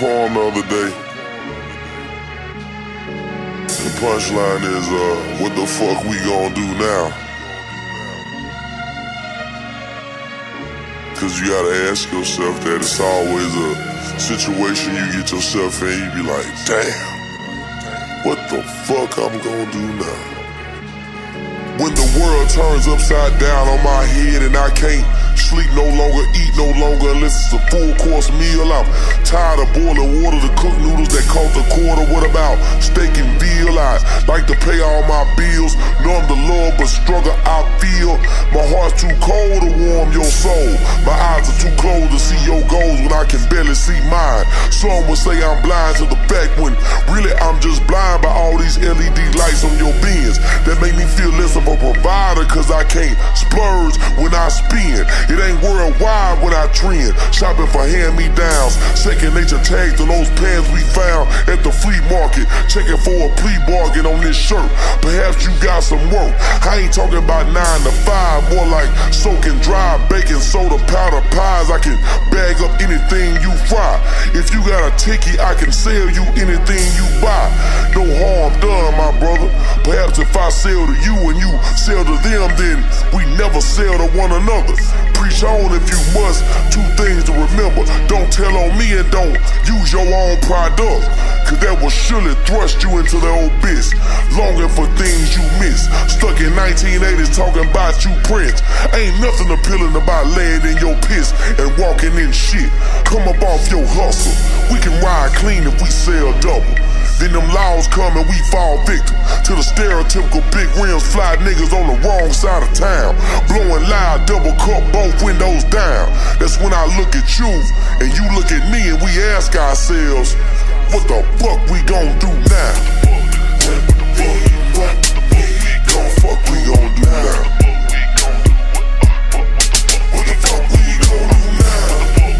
poem the other day. The punchline is, what the fuck we gonna do now? Cause you gotta ask yourself that. It's always a situation you get yourself in, you be like, damn, what the fuck I'm gonna do now? When the world turns upside down on my head and I can't sleep no longer, eat no longer unless it's a full course meal. I'm tired of boiling water to cook noodles that cost a quarter. What about steak and veal? I like to pay all my bills. Know I'm the Lord, but struggle I feel. My heart's too cold to warm your soul. My eyes are too closed to see your goals when I can barely see mine. Some would say I'm blind to the fact when really I'm just blind by all these LED lights on your bins that make me feel less of a provider, cause I can't splurge when I spend. It ain't worldwide when I trend. Shopping for hand-me-downs, second nature tags on those pants we found at the flea market. Checking for a plea bargain on this shirt. Perhaps you got some work. I ain't talking about 9 to 5, more like soaking dry baking soda powder pies. I can bag up anything you fry. If you got a ticket, I can sell you anything you buy. No harm done, my brother. Perhaps if I sell to you and you sell to them, then we never sell to one another. Preach on if you must. Two things to remember: don't tell on me and don't use your own product, cause that will surely thrust you into the abyss. Longing for things you miss. Stuck in 1980s talking about you Prince. Ain't nothing appealing about laying in your piss and walking in shit. Come up off your hustle. We can ride clean if we sell double. Then them laws come and we fall victim to the stereotypical big rims, fly niggas on the wrong side of town, blowing loud, double cup, both windows down. That's when I look at you and you look at me and we ask ourselves, what the fuck we gon' do now? What the fuck we gon' do now? What the fuck we gon' do now?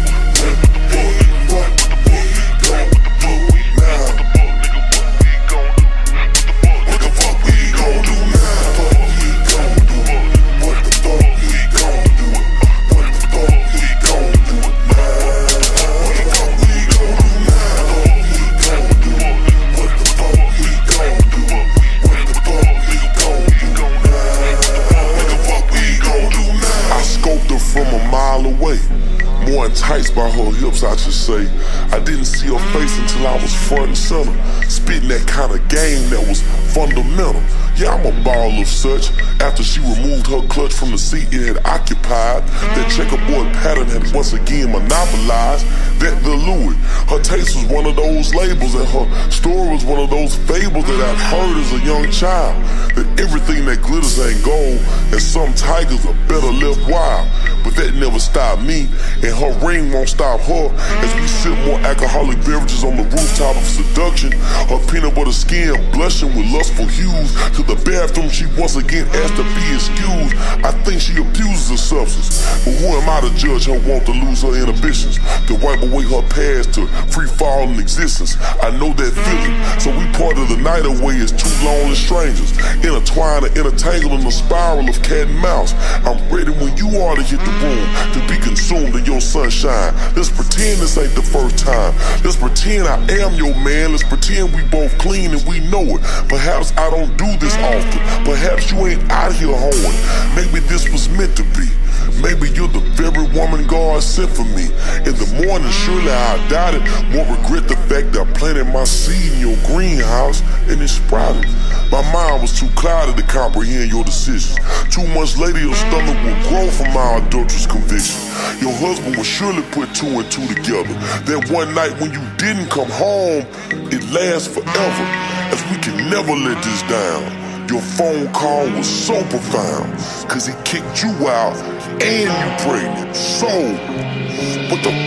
More enticed by her hips, I should say. I didn't see her face until I was front and center, spitting that kind of game that was fundamental. Yeah, I'm a ball of such. After she removed her clutch from the seat it had occupied, that checkerboard pattern had once again monopolized that velour. Her taste was one of those labels, and her story was one of those fables that I'd heard as a young child, that everything that glitters ain't gold, and some tigers are better left wild. But that never stopped me, and her ring won't stop her. As we sip more alcoholic beverages on the rooftop of seduction, her peanut butter skin blushing with lustful hues. To the bathroom she once again asked to be excused. I think she abuses the substance, but who am I to judge her want to lose her inhibitions, to wipe away her past to free fall in existence? I know that feeling, so we parted the night away as two lonely strangers, intertwined and intertangled in a spiral of cat and mouse. I'm ready when you are to hit the room, to be consumed in your sunshine. Let's pretend this ain't the first time. Let's pretend I am your man. Let's pretend we both clean and we know it. Perhaps I don't do this often. Perhaps you ain't out here hoeing. Maybe this was meant to be. Maybe you're the very woman God sent for me. In the morning, surely I doubt it. Won't regret the fact that I planted my seed in your greenhouse and it sprouted. My mind was too clouded to comprehend your decisions. 2 months later, your stomach will grow from my adulterous conviction. Your husband will surely put 2 and 2 together. That one night when you didn't come home, it lasts forever, as we can never let this down. Your phone call was so profound, cause he kicked you out and you pregnant. So, what the